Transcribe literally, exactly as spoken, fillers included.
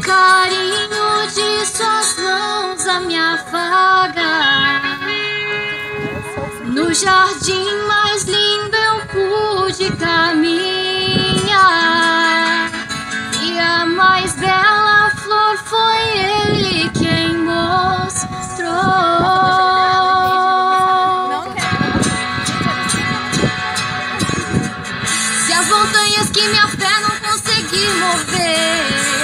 carinho de suas mãos a me afaga. No jardim mais lindo eu pude caminhar, e a mais bela flor foi ele quem mostrou. Se as montanhas que minha fé não conseguir mover